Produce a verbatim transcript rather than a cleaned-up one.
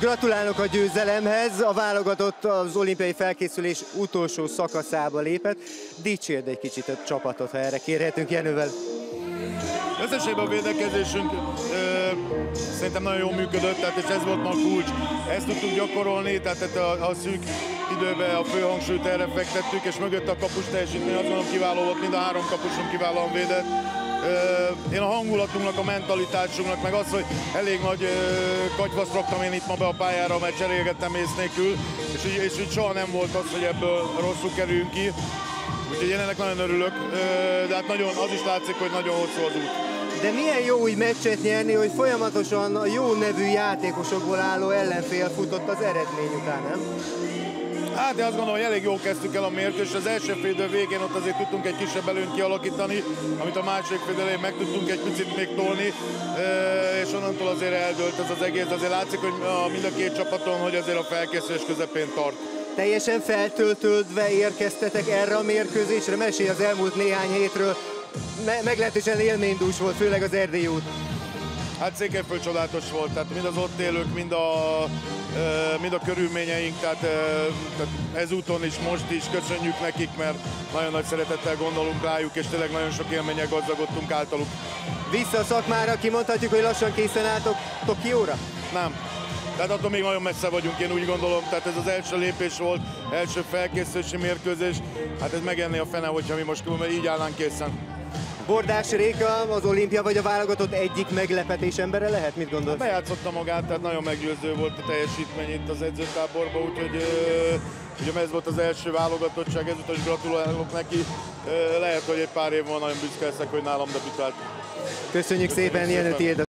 gratulálok a győzelemhez, a válogatott az olimpiai felkészülés utolsó szakaszába lépett. Dicsérd egy kicsit a csapatot, ha erre kérhetünk Jenővel. Összességben a védekezésünk ö, szerintem nagyon jól működött, tehát és ez volt ma a kulcs. Ezt tudtuk gyakorolni, tehát a, a szűk időben a főhangsúlyt erre fektettük, és mögött a kapus teljesítmény azt gondolom kiváló volt, mind a három kapusunk kiválóan védett. Én a hangulatunknak, a mentalitásunknak, meg az, hogy elég nagy katyvaszt raktam én itt ma be a pályára, mert cserélgettem ész nélkül, és, és így soha nem volt az, hogy ebből rosszul kerüljünk ki. Úgyhogy én ennek nagyon örülök, de hát nagyon, az is látszik, hogy nagyon hosszú az út. De milyen jó úgy meccset nyerni, hogy folyamatosan a jó nevű játékosokból álló ellenfél futott az eredmény után, nem? Hát én azt gondolom, hogy elég jól kezdtük el a mérkőzést. Az első fél idő végén ott azért tudtunk egy kisebb előnyt kialakítani, amit a második fél elején meg tudtunk egy picit még tolni, és onnantól azért eldőlt ez az egész. Azért látszik, hogy mind a két csapaton, hogy azért a felkészülés közepén tart. Teljesen feltöltődve érkeztetek erre a mérkőzésre? Mesélj az elmúlt néhány hétről. Me meglehetősen élménydús volt, főleg az erdélyi út. Hát Székelyföld csodálatos volt, tehát mind az ott élők, mind a, mind a körülményeink, tehát, tehát ezúton is, most is köszönjük nekik, mert nagyon nagy szeretettel gondolunk rájuk, és tényleg nagyon sok élménnyel gazdagodtunk általuk. Vissza a szakmára, kimondhatjuk, hogy lassan készen álltok Tokióra? Nem. Tehát attól még nagyon messze vagyunk, én úgy gondolom, tehát ez az első lépés volt, első felkészülési mérkőzés, hát ez megenné a fene, hogyha mi most így állnánk készen. Bordás Réka az olimpia vagy a válogatott egyik meglepetés embere lehet? Mit gondolsz? Bejátszotta magát, tehát nagyon meggyőző volt a teljesítmény itt az edzőtáborban, úgyhogy ugye ez volt az első válogatottság, ezúttal is gratulálok neki. Lehet, hogy egy pár év van nagyon büszke leszek, hogy nálam debütált. Köszönjük szépen, Jenő, tiéd.